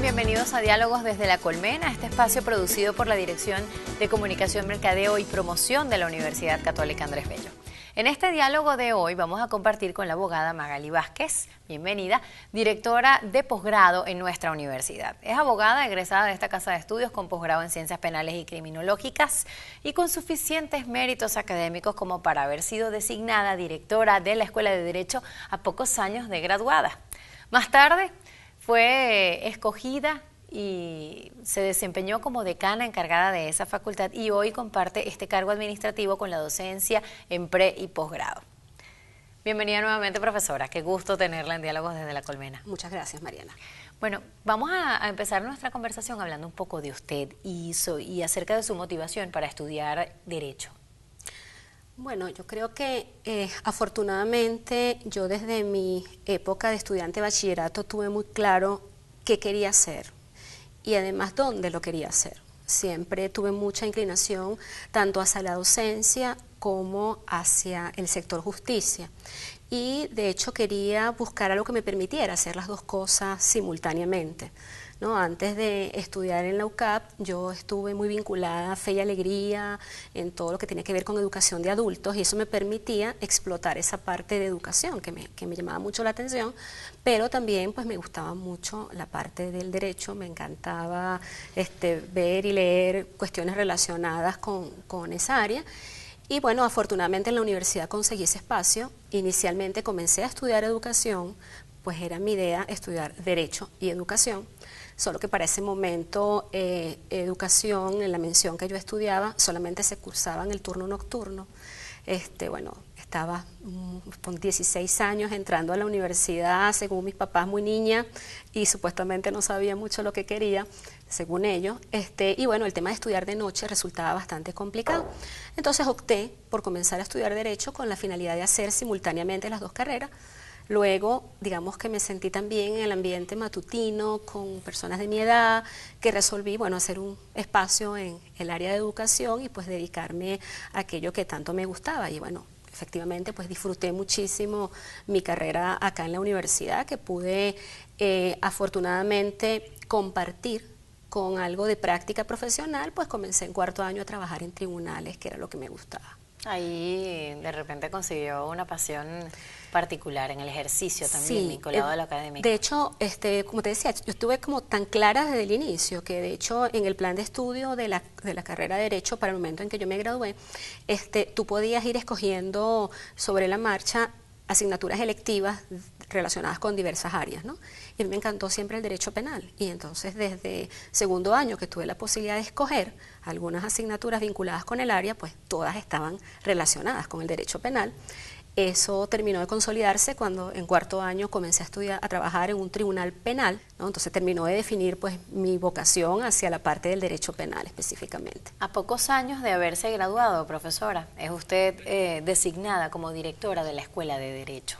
Bienvenidos a Diálogos desde La Colmena, este espacio producido por la Dirección de Comunicación, Mercadeo y Promoción de la Universidad Católica Andrés Bello. En este diálogo de hoy vamos a compartir con la abogada Magali Vázquez, bienvenida, directora de posgrado en nuestra universidad. Es abogada egresada de esta casa de estudios con posgrado en Ciencias Penales y Criminológicas y con suficientes méritos académicos como para haber sido designada directora de la Escuela de Derecho a pocos años de graduada. Más tarde fue escogida y se desempeñó como decana encargada de esa facultad y hoy comparte este cargo administrativo con la docencia en pre y posgrado. Bienvenida nuevamente, profesora. Qué gusto tenerla en Diálogos desde La Colmena. Muchas gracias, Mariana. Bueno, vamos a empezar nuestra conversación hablando un poco de usted y acerca de su motivación para estudiar Derecho. Bueno, yo creo que afortunadamente yo desde mi época de estudiante de bachillerato tuve muy claro qué quería hacer y además dónde lo quería hacer. Siempre tuve mucha inclinación tanto hacia la docencia como hacia el sector justicia y de hecho quería buscar algo que me permitiera hacer las dos cosas simultáneamente, ¿no? Antes de estudiar en la UCAP, yo estuve muy vinculada a Fe y Alegría en todo lo que tenía que ver con educación de adultos y eso me permitía explotar esa parte de educación que me llamaba mucho la atención, pero también pues me gustaba mucho la parte del derecho, me encantaba ver y leer cuestiones relacionadas con esa área. Y bueno, afortunadamente en la universidad conseguí ese espacio. Inicialmente comencé a estudiar educación, pues era mi idea estudiar Derecho y Educación, solo que para ese momento educación, en la mención que yo estudiaba, solamente se cursaba en el turno nocturno. Bueno, estaba con 16 años entrando a la universidad, según mis papás, muy niña, y supuestamente no sabía mucho lo que quería, según ellos, y bueno, el tema de estudiar de noche resultaba bastante complicado. Entonces opté por comenzar a estudiar Derecho con la finalidad de hacer simultáneamente las dos carreras. Luego, digamos que me sentí también en el ambiente matutino, con personas de mi edad, que resolví, bueno, hacer un espacio en el área de educación y pues dedicarme a aquello que tanto me gustaba. Y bueno, efectivamente pues disfruté muchísimo mi carrera acá en la universidad, que pude afortunadamente compartir con algo de práctica profesional, pues comencé en cuarto año a trabajar en tribunales, que era lo que me gustaba. Ahí de repente consiguió una pasión particular en el ejercicio también, vinculado a lo académico. De hecho, como te decía, yo estuve como tan clara desde el inicio que de hecho en el plan de estudio de la carrera de Derecho para el momento en que yo me gradué, tú podías ir escogiendo sobre la marcha asignaturas electivas relacionadas con diversas áreas, ¿no? Y a mí me encantó siempre el derecho penal y entonces desde segundo año que tuve la posibilidad de escoger algunas asignaturas vinculadas con el área, pues todas estaban relacionadas con el derecho penal. Eso terminó de consolidarse cuando en cuarto año comencé a trabajar en un tribunal penal, ¿no? Entonces terminó de definir pues mi vocación hacia la parte del derecho penal específicamente. A pocos años de haberse graduado, profesora, es usted designada como directora de la Escuela de Derecho.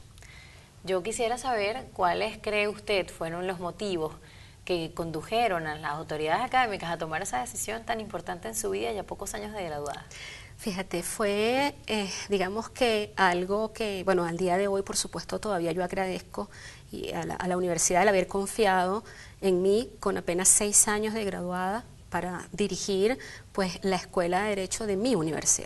Yo quisiera saber cuáles cree usted fueron los motivos que condujeron a las autoridades académicas a tomar esa decisión tan importante en su vida y a pocos años de graduada. Fíjate, fue, digamos que algo que, bueno, al día de hoy, por supuesto, todavía yo agradezco a la universidad el haber confiado en mí con apenas 6 años de graduada para dirigir, pues, la Escuela de Derecho de mi universidad.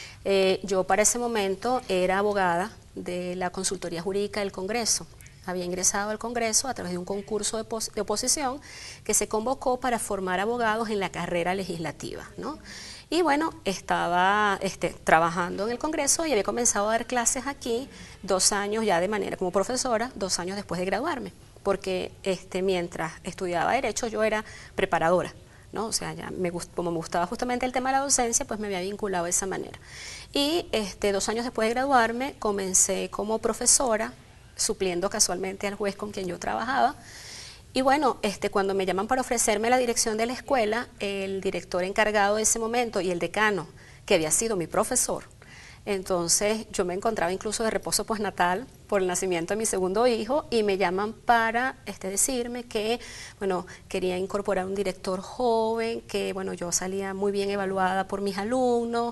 Yo para ese momento era abogada de la Consultoría Jurídica del Congreso. Había ingresado al Congreso a través de un concurso de oposición que se convocó para formar abogados en la carrera legislativa, ¿no? Y bueno, estaba trabajando en el Congreso y había comenzado a dar clases aquí 2 años ya de manera como profesora, 2 años después de graduarme, porque mientras estudiaba Derecho yo era preparadora, ¿no? O sea, como me gustaba justamente el tema de la docencia, pues me había vinculado de esa manera. Y 2 años después de graduarme comencé como profesora, supliendo casualmente al juez con quien yo trabajaba. Y bueno, cuando me llaman para ofrecerme la dirección de la escuela, el director encargado de ese momento y el decano, que había sido mi profesor, entonces yo me encontraba incluso de reposo postnatal por el nacimiento de mi segundo hijo y me llaman para decirme que, bueno, quería incorporar un director joven, que bueno, yo salía muy bien evaluada por mis alumnos,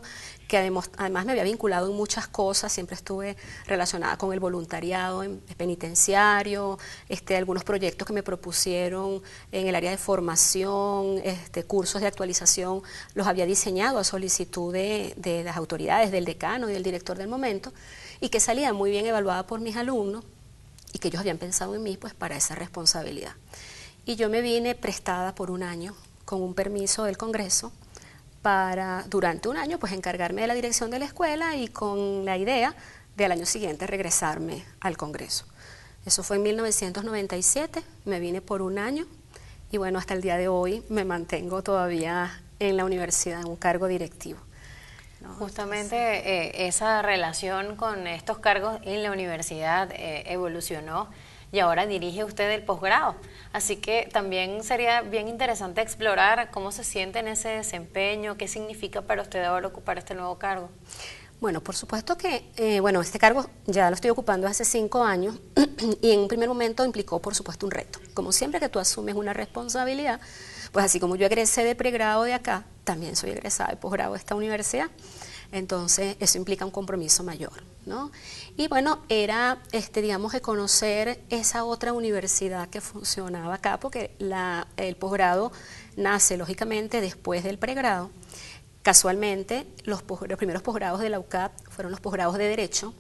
que además me había vinculado en muchas cosas, siempre estuve relacionada con el voluntariado penitenciario, algunos proyectos que me propusieron en el área de formación, cursos de actualización, los había diseñado a solicitud de las autoridades, del decano y del director del momento, y que salía muy bien evaluada por mis alumnos y que ellos habían pensado en mí pues para esa responsabilidad. Y yo me vine prestada por un año con un permiso del Congreso para durante un año pues encargarme de la dirección de la escuela y con la idea de al año siguiente regresarme al Congreso. Eso fue en 1997, me vine por un año y bueno, hasta el día de hoy me mantengo todavía en la universidad en un cargo directivo. ¿No? Justamente esa relación con estos cargos en la universidad evolucionó y ahora dirige usted el posgrado. Así que también sería bien interesante explorar cómo se siente en ese desempeño, qué significa para usted ahora ocupar este nuevo cargo. Bueno, por supuesto que, este cargo ya lo estoy ocupando hace 5 años y en un primer momento implicó, por supuesto, un reto. Como siempre que tú asumes una responsabilidad, pues así como yo egresé de pregrado de acá, también soy egresada de posgrado de esta universidad. Entonces, eso implica un compromiso mayor, ¿no? Y bueno, era, digamos, de conocer esa otra universidad que funcionaba acá, porque el posgrado nace, lógicamente, después del pregrado. Casualmente, los primeros posgrados de la UCAP fueron los posgrados de Derecho,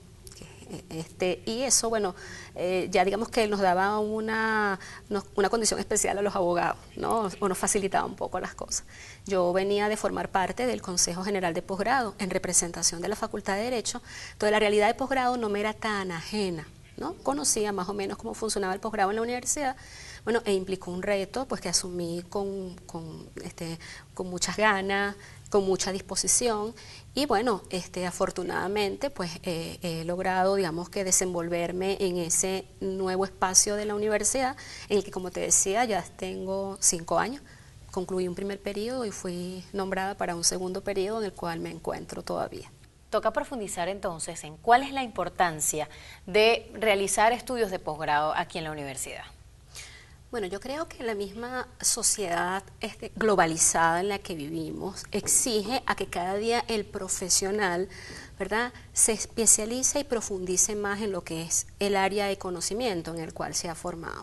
y eso, bueno, ya digamos que nos daba una condición especial a los abogados, ¿no? O nos facilitaba un poco las cosas. Yo venía de formar parte del Consejo General de Posgrado en representación de la Facultad de Derecho, entonces la realidad de posgrado no me era tan ajena, ¿no? Conocía más o menos cómo funcionaba el posgrado en la universidad, bueno, e implicó un reto pues que asumí con muchas ganas, con mucha disposición y bueno, afortunadamente pues he logrado, digamos, que desenvolverme en ese nuevo espacio de la universidad en el que, como te decía, ya tengo 5 años, concluí un primer periodo y fui nombrada para un segundo periodo en el cual me encuentro todavía. Toca profundizar entonces en cuál es la importancia de realizar estudios de posgrado aquí en la universidad. Bueno, yo creo que la misma sociedad globalizada en la que vivimos exige a que cada día el profesional, ¿verdad?, se especialice y profundice más en lo que es el área de conocimiento en el cual se ha formado.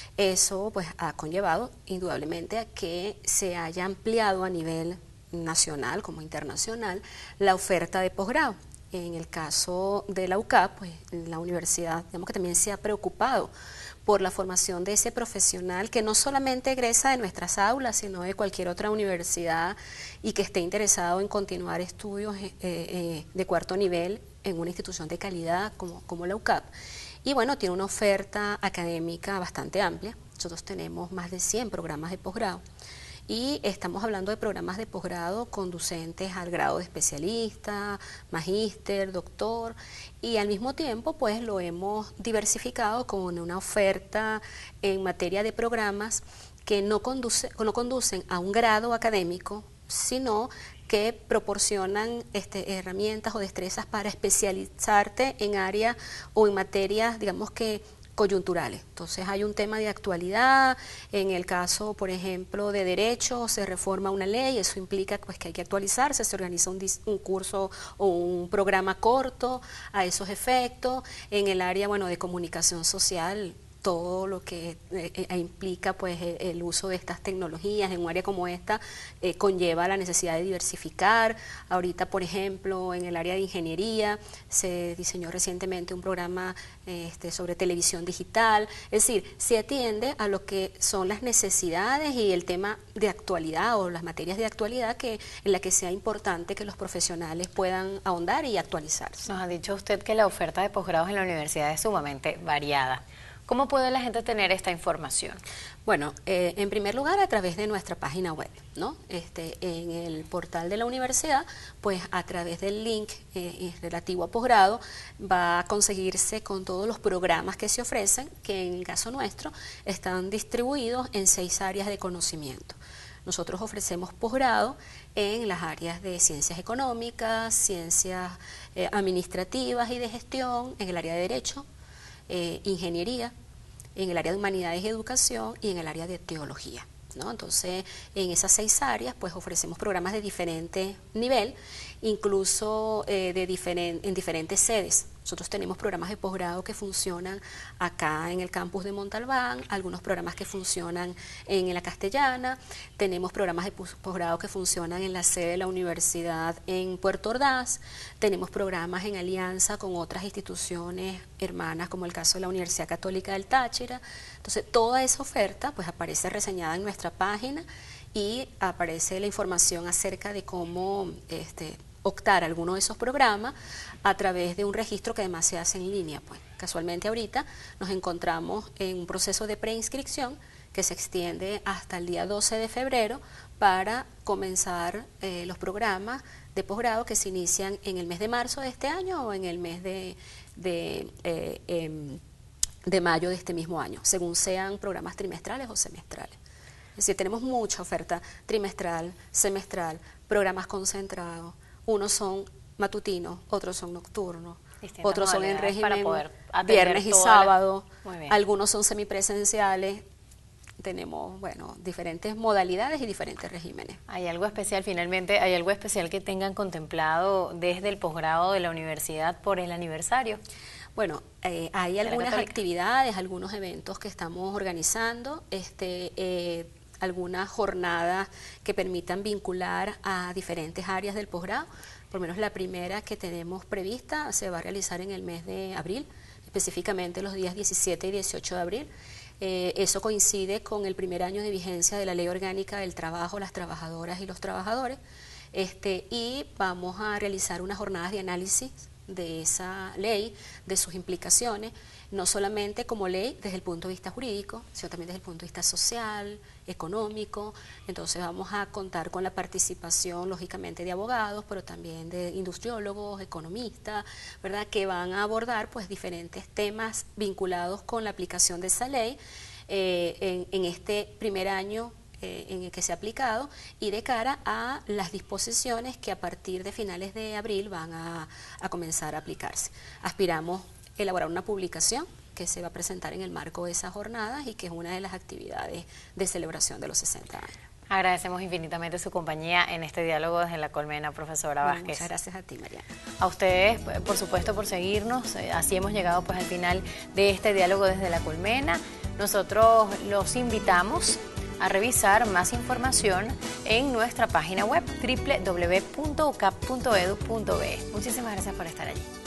Eso pues ha conllevado indudablemente a que se haya ampliado a nivel nacional como internacional la oferta de posgrado. En el caso de la UCAP, pues la universidad, digamos que también se ha preocupado por la formación de ese profesional que no solamente egresa de nuestras aulas, sino de cualquier otra universidad y que esté interesado en continuar estudios de cuarto nivel en una institución de calidad como la UCAP. Y bueno, tiene una oferta académica bastante amplia. Nosotros tenemos más de 100 programas de posgrado. Y estamos hablando de programas de posgrado conducentes al grado de especialista, magíster, doctor, y al mismo tiempo pues lo hemos diversificado con una oferta en materia de programas que no conducen a un grado académico, sino que proporcionan herramientas o destrezas para especializarte en áreas o en materias, digamos que coyunturales. Entonces hay un tema de actualidad, en el caso, por ejemplo, de derecho, se reforma una ley, eso implica pues que hay que actualizarse, se organiza un curso o un programa corto a esos efectos. En el área, bueno, de comunicación social, todo lo que implica pues el uso de estas tecnologías en un área como esta conlleva la necesidad de diversificar. Ahorita, por ejemplo, en el área de ingeniería se diseñó recientemente un programa sobre televisión digital, es decir, se atiende a lo que son las necesidades y el tema de actualidad o las materias de actualidad en la que sea importante que los profesionales puedan ahondar y actualizarse. Nos ha dicho usted que la oferta de posgrados en la universidad es sumamente variada. ¿Cómo puede la gente tener esta información? Bueno, en primer lugar a través de nuestra página web, ¿no? En el portal de la universidad, pues a través del link relativo a posgrado va a conseguirse con todos los programas que se ofrecen, que en el caso nuestro están distribuidos en 6 áreas de conocimiento. Nosotros ofrecemos posgrado en las áreas de ciencias económicas, ciencias administrativas y de gestión, en el área de derecho, ingeniería, en el área de humanidades y educación y en el área de teología, ¿no? Entonces, en esas 6 áreas, pues ofrecemos programas de diferente nivel incluso en diferentes sedes. Nosotros tenemos programas de posgrado que funcionan acá en el campus de Montalbán, algunos programas que funcionan en la Castellana, tenemos programas de posgrado que funcionan en la sede de la universidad en Puerto Ordaz, tenemos programas en alianza con otras instituciones hermanas, como el caso de la Universidad Católica del Táchira. Entonces, toda esa oferta pues aparece reseñada en nuestra página y aparece la información acerca de cómo optar a alguno de esos programas a través de un registro que además se hace en línea. Pues casualmente ahorita nos encontramos en un proceso de preinscripción que se extiende hasta el día 12 de febrero para comenzar los programas de posgrado que se inician en el mes de marzo de este año o en el mes de mayo de este mismo año, según sean programas trimestrales o semestrales. Es decir, tenemos mucha oferta trimestral, semestral, programas concentrados. Unos son matutinos, otros son nocturnos, otros son en régimen viernes y sábado, algunos son semipresenciales. Tenemos, bueno, diferentes modalidades y diferentes regímenes. ¿Hay algo especial, finalmente, hay algo especial que tengan contemplado desde el posgrado de la universidad por el aniversario? Bueno, hay algunas actividades, algunos eventos que estamos organizando, algunas jornadas que permitan vincular a diferentes áreas del posgrado. Por lo menos la primera que tenemos prevista se va a realizar en el mes de abril, específicamente los días 17 y 18 de abril. Eso coincide con el primer año de vigencia de la Ley Orgánica del Trabajo, las trabajadoras y los trabajadores, y vamos a realizar unas jornadas de análisis de esa ley, de sus implicaciones, no solamente como ley desde el punto de vista jurídico, sino también desde el punto de vista social, económico. Entonces vamos a contar con la participación, lógicamente, de abogados, pero también de industriólogos, economistas, ¿verdad?, que van a abordar pues diferentes temas vinculados con la aplicación de esa ley en este primer año en el que se ha aplicado y de cara a las disposiciones que a partir de finales de abril van a comenzar a aplicarse. Aspiramos a elaborar una publicación que se va a presentar en el marco de esas jornadas y que es una de las actividades de celebración de los 60 años. Agradecemos infinitamente su compañía en este diálogo desde La Colmena, profesora Vázquez. Muchas gracias a ti, Mariana. A ustedes, por supuesto, por seguirnos. Así hemos llegado pues al final de este diálogo desde La Colmena. Nosotros los invitamos a revisar más información en nuestra página web www.ucap.edu.be. Muchísimas gracias por estar allí.